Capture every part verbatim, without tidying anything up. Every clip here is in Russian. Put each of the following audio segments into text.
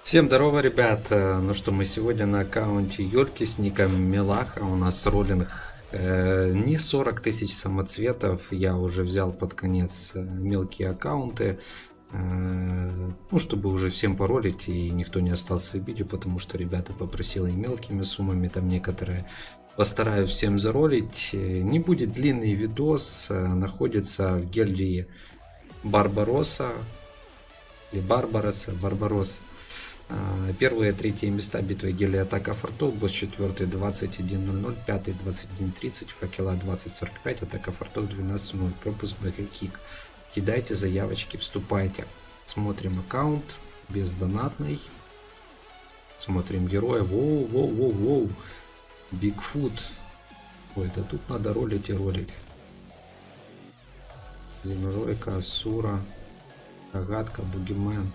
Всем здорово, ребят! Э, Ну что, мы сегодня на аккаунте Юрки с ником Милаха. У нас роллинг э, не сорок тысяч самоцветов. Я уже взял под конец э, мелкие аккаунты. э, Ну, чтобы уже всем паролить и никто не остался в обиде, потому что ребята попросили мелкими суммами, там некоторые. Постараюсь всем заролить. Э, Не будет длинный видос. э, Находится в гильдии Барбаросса. Или Барбароса, Барбарос. А, Первые, третьи места битвы гели атака фортов, босс четвертый двадцать один ноль ноль, пятый двадцать один тридцать, факела двадцать сорок пять, атака фортов двенадцать ноль, пропуск бэккик. Кидайте заявочки, вступайте. Смотрим аккаунт, бездонатный. Смотрим героя. Воу, воу, воу, воу. Бигфут. Ой, да тут надо ролить и ролить. Землеройка, Асура, Рогатка, Бугимен.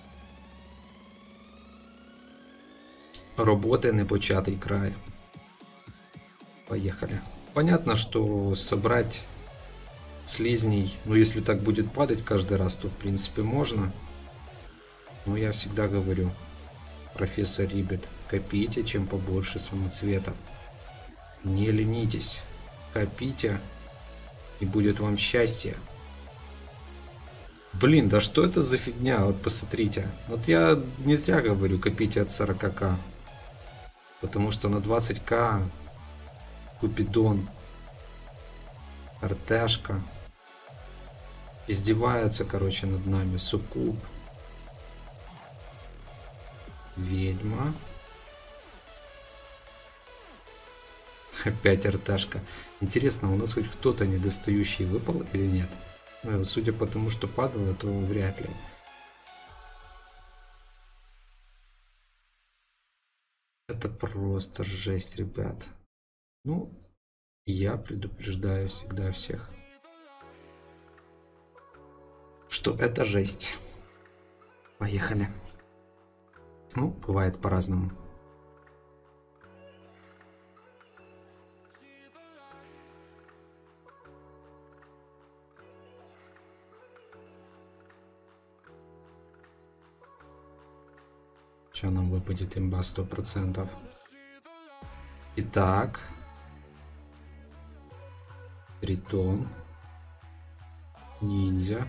Роботи непочатий край. Поехали. Понятно, что собрать слизней, ну если так будет падать каждый раз, то в принципе можно. Но я всегда говорю, профессор Рибет, копите чем побольше самоцветов. Не ленитесь. Копите, и будет вам счастье. Блин, да что это за фигня? Вот посмотрите. Вот я не зря говорю, копите от сорока ка. Потому что на двадцать ка Купидон, Артешка издеваются, короче, над нами. Суккуб, Ведьма, опять Артешка. Интересно, у нас хоть кто-то недостающий выпал или нет? Ну, судя по тому, что падало, то вряд ли. Это просто жесть, ребят. Ну, я предупреждаю всегда всех, что это жесть. Поехали. Ну, бывает по-разному. Что нам выпадет имба сто процентов. Итак. Тритон. Ниндзя.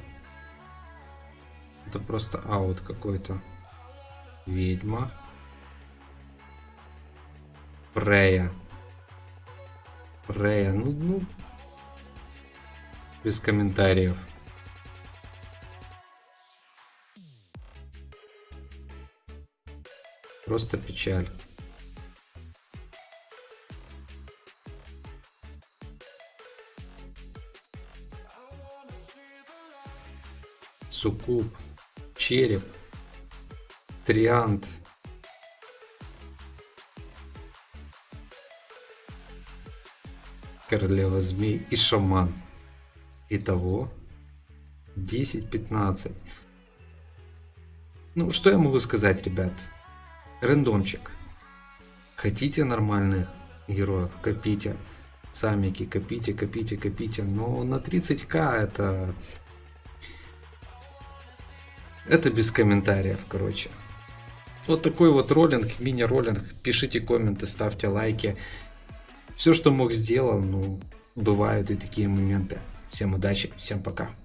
Это просто аут какой-то. Ведьма. Прея. Прея. Ну, ну. Без комментариев. Просто печаль. Суккуб. Череп. Триант. Королева змей и шаман. Итого десять-пятнадцать. Ну, что я могу сказать, ребят? Рандомчик. Хотите нормальных героев? Копите. Самики, копите, копите, копите. Но на тридцать ка это... Это без комментариев, короче. Вот такой вот роллинг, мини-роллинг. Пишите комменты, ставьте лайки. Все, что мог, сделал. Ну, бывают и такие моменты. Всем удачи, всем пока.